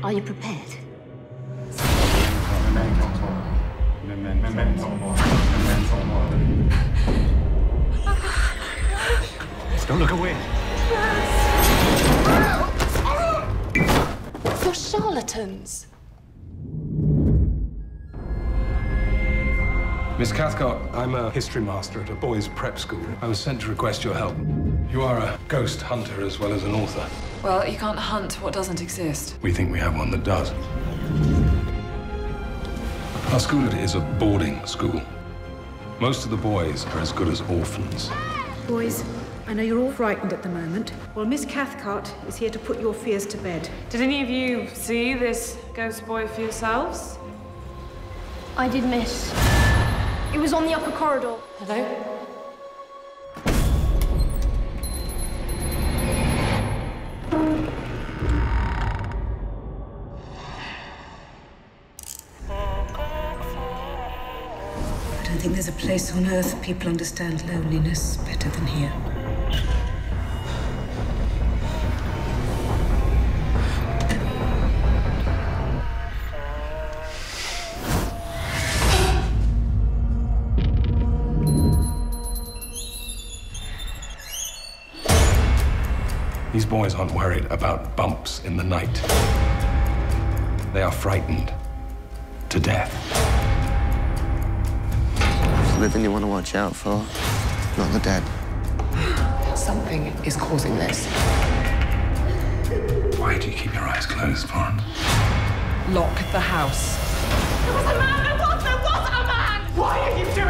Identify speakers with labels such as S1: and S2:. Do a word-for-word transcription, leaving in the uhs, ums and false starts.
S1: Are you prepared?
S2: Don't look away.
S3: You're charlatans.
S2: Miss Cathcart, I'm a history master at a boys' prep school. I was sent to request your help. You are a ghost hunter as well as an author.
S3: Well, you can't hunt what doesn't exist.
S2: We think we have one that does. Our school is a boarding school. Most of the boys are as good as orphans.
S4: Boys, I know you're all frightened at the moment. Well, Miss Cathcart is here to put your fears to bed.
S5: Did any of you see this ghost boy for yourselves?
S6: I did, miss. It was on the upper corridor.
S3: Hello?
S4: I don't think there's a place on earth people understand loneliness better than here.
S2: These boys aren't worried about bumps in the night. They are frightened to death.
S7: It's the living you want to watch out for, not the dead.
S3: Something is causing this.
S2: Why do you keep your eyes closed, Florence?
S3: Lock the house.
S5: There was a man! There was! There was a man! Why are you doing